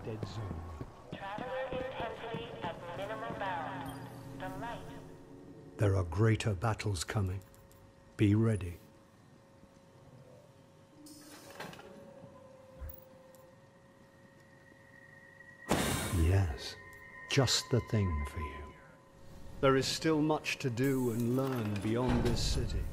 dead zone. Traveler intensity at minimal bound. The light. There are greater battles coming. Be ready. Yes, just the thing for you. There is still much to do and learn beyond this city.